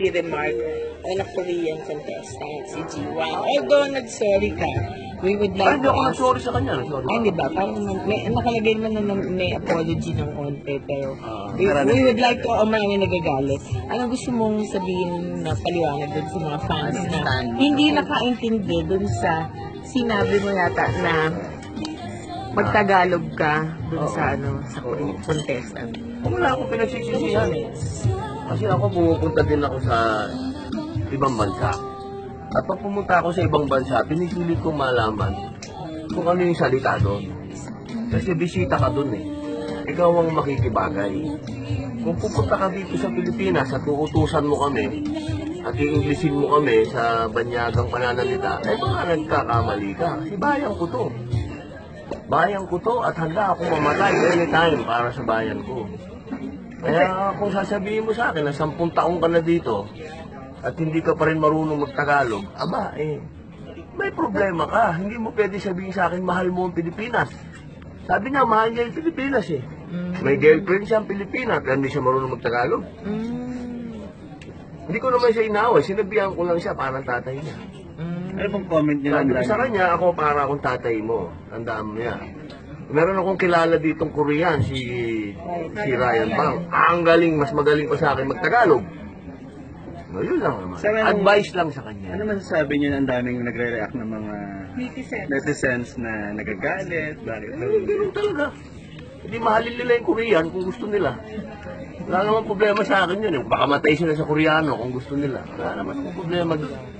witty remark on a Korean contestant, si Jiwa. Although nag-sorry ka, we would like Hindi to ako ask... nag-sorry sa kanya. Sorry. Ay, di ba? Parang may, nakalagay naman na may apology ng konti, pero we maraming- would like to, marami nagagalit. Ano gusto mong sabihin na paliwanag dun sa mga fans na hindi nakaintindi dun sa sinabi mo yata na magtagalog ka dun sa sa contestant? Wala akong pinagsisisihan. Kasi ako pumupunta din ako sa ibang bansa. At pag pumunta ako sa ibang bansa, pinisilit ko malaman kung ano yung salita doon. Kasi bisita ka doon eh. Ikaw ang makikibagay. Kung pupunta ka dito sa Pilipinas at uutusan mo kami at i-Englishin mo kami sa banyagang pananalita, eh baka nagkakamali ka. Kasi bayan ko to. Bayan ko to at handa ako mamatay anytime para sa bayan ko. Kaya kung sasabihin mo sa akin na 10 taong ka na dito at hindi ka pa rin marunong magtagalog, aba may problema ka. Hindi mo pwede sabihin sa akin mahal mo ang Pilipinas. Sabi niya, mahal niya yung Pilipinas eh. May girlfriend siya ang Pilipinas pero hindi siya marunong magtagalog. Hindi ko naman siya inaway. Sinabihan ko lang siya parang tatay niya. Ano pong comment niya? Sabi ko sa kanya, ako para akong tatay mo. Tandaan mo yan. Meron akong kilala ditong Korean, si Ryan Bang. Ang galing, mas magaling pa sa akin magtagalog. No, yun lang naman. Advice lang sa kanya. Ano masasabi niyo na ang daming nagre-react ng mga netizens na nagagalit? Bakit? Ganun talaga. Hindi mahalin nila yung Korean kung gusto nila. Wala naman problema sa akin yun. Baka matay sila sa Koreano kung gusto nila. Wala naman problema.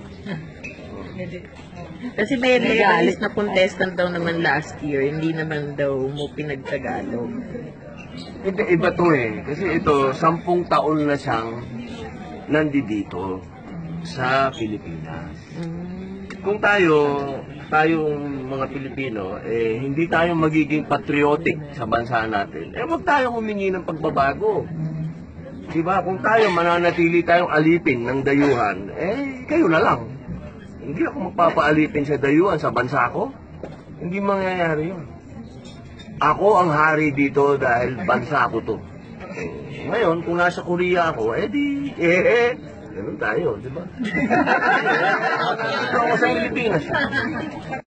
Kasi may nagalis na contestant daw naman last year, hindi naman daw mo pinagtagalog. Hindi, iba to eh. Kasi ito, 10 taon na siyang nandito sa Pilipinas. Kung tayong mga Pilipino, hindi tayo magiging patriotic sa bansa natin, wag tayong humingi ng pagbabago. Diba? Kung tayo mananatili tayong alipin ng dayuhan, kayo na lang. Hindi ako magpapaalipin sa dayuhan sa bansa ko. Hindi mangyayari yun. Ako ang hari dito dahil bansa ko to. Ngayon, kung nasa Korea ako, ganun tayo, di ba? Dito ako sa Pilipinas.